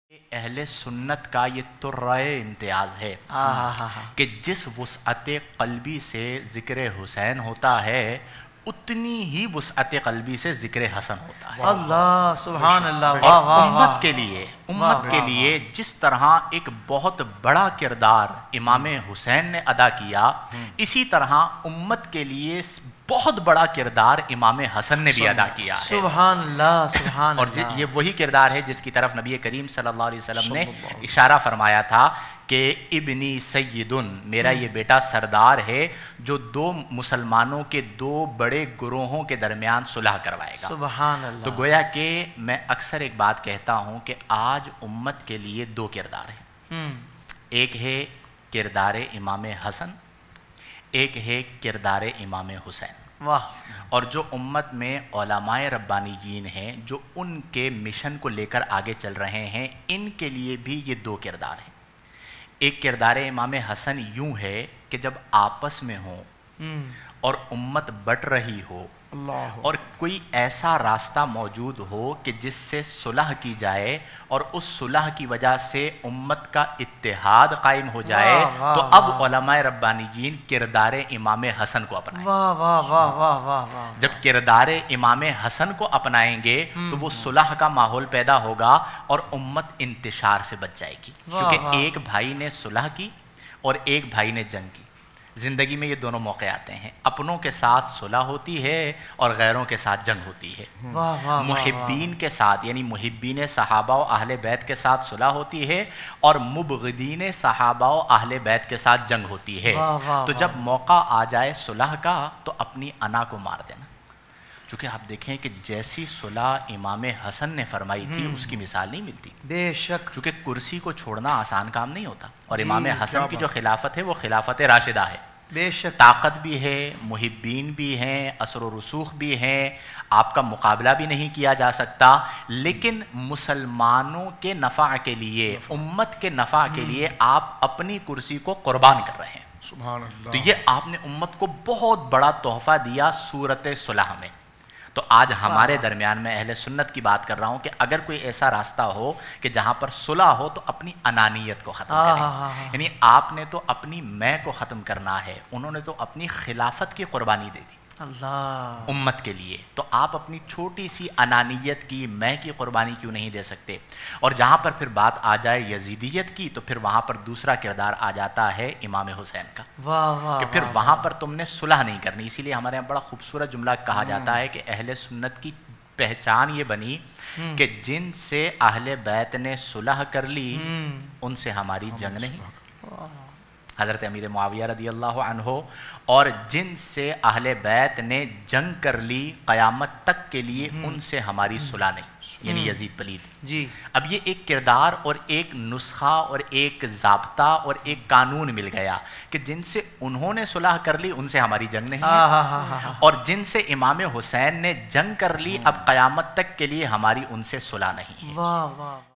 اہل سنت کا یہ ترائے امتیاز ہے کہ جس وسعت قلبی سے ذکر حسین ہوتا ہے اتنی ہی وسعت قلبی سے ذکر حسن ہوتا ہے۔ اللہ سبحان اللہ۔ اور امت کے لیے جس طرح ایک بہت بڑا کردار امام حسین نے ادا کیا، اسی طرح امت کے لیے بہت بڑا کردار امام حسن نے بھی ادا کیا ہے۔ سبحان اللہ سبحان اللہ۔ اور یہ وہی کردار ہے جس کی طرف نبی کریم صلی اللہ علیہ وسلم نے اشارہ فرمایا تھا کہ ابنی سیدن، میرا یہ بیٹا سردار ہے جو دو مسلمانوں کے دو بڑے گروہوں کے درمیان صلح کروائے گا۔ سبحان اللہ۔ تو گویا کہ میں اکثر ایک بات کہتا ہوں کہ آج امت کے لیے دو کردار ہیں، ایک ہے کردار امام حسن، ایک ہے کردار امام حسین۔ واہ۔ اور جو امت میں علماء ربانیین ہیں جو ان کے مشن کو لے کر آگے چل رہے ہیں، ان کے لیے بھی یہ دو کردار ہیں۔ ایک کردار امام حسن یوں ہے کہ جب آپس میں ہوں اور امت بٹ رہی ہو اور کوئی ایسا راستہ موجود ہو کہ جس سے صلح کی جائے اور اس صلح کی وجہ سے امت کا اتحاد قائم ہو جائے، تو اب علماء ربانیین کردار امام حسن کو اپنائیں۔ واہ واہ واہ واہ واہ واہ۔ جب کردار امام حسن کو اپنائیں گے تو وہ صلح کا ماحول پیدا ہوگا اور امت انتشار سے بچ جائے گی، کیونکہ ایک بھائی نے صلح کی اور ایک بھائی نے جنگ کی۔ زندگی میں یہ دونوں موقع آتے ہیں، اپنوں کے ساتھ صلح ہوتی ہے اور غیروں کے ساتھ جنگ ہوتی ہے۔ محبین کے ساتھ یعنی محبین صحابہ و اہل بیت کے ساتھ صلح ہوتی ہے اور مبغضین صحابہ و اہل بیت کے ساتھ جنگ ہوتی ہے۔ تو جب موقع آ جائے صلح کا تو اپنی انا کو مار دینا، چونکہ آپ دیکھیں کہ جیسی صلح امام حسن نے فرمائی تھی اس کی مثال نہیں ملتی۔ بے شک۔ چونکہ کرسی کو چھوڑنا آسان کام نہیں ہوتا، اور امام حسن کی جو خلافت ہے وہ خلافت راشدہ ہے۔ بے شک۔ طاقت بھی ہے، محبین بھی ہیں، اثر و رسوخ بھی ہیں، آپ کا مقابلہ بھی نہیں کیا جا سکتا، لیکن مسلمانوں کے نفع کے لیے، امت کے نفع کے لیے آپ اپنی کرسی کو قربان کر رہے ہیں۔ سبحان اللہ۔ تو یہ آپ نے امت کو بہت بڑا تحفہ دیا صورت صلح میں۔ تو آج ہمارے درمیان میں اہل سنت کی بات کر رہا ہوں کہ اگر کوئی ایسا راستہ ہو کہ جہاں پر صلح ہو تو اپنی انانیت کو ختم کریں، یعنی آپ نے تو اپنی میں کو ختم کرنا ہے، انہوں نے تو اپنی خلافت کی قربانی دے دی اللہ امت کے لیے، تو آپ اپنی چھوٹی سی انانیت کی، میں کی قربانی کیوں نہیں دے سکتے؟ اور جہاں پر پھر بات آ جائے یزیدیت کی تو پھر وہاں پر دوسرا کردار آ جاتا ہے امام حسین کا، کہ پھر وہاں پر تم نے صلح نہیں کرنی۔ اسی لیے ہمارے یہاں بڑا خوبصورت جملہ کہا جاتا ہے کہ اہل سنت کی پہچان یہ بنی کہ جن سے اہل بیت نے صلح کر لی ان سے ہماری جنگ نہیں، حضرت امیر معاویہ رضی اللہ عنہ، اور جن سے اہل بیت نے جنگ کر لی قیامت تک کے لیے ان سے ہماری صلح نہیں، یعنی یزید پلید۔ جی۔ اب یہ ایک کردار اور ایک نسخہ اور ایک ضابطہ اور ایک قانون مل گیا کہ جن سے انہوں نے صلح کر لی ان سے ہماری جنگ نہیں ہے، اور جن سے امام حسین نے جنگ کر لی اب قیامت تک کے لیے ہماری ان سے صلح نہیں ہے۔ واہ واہ۔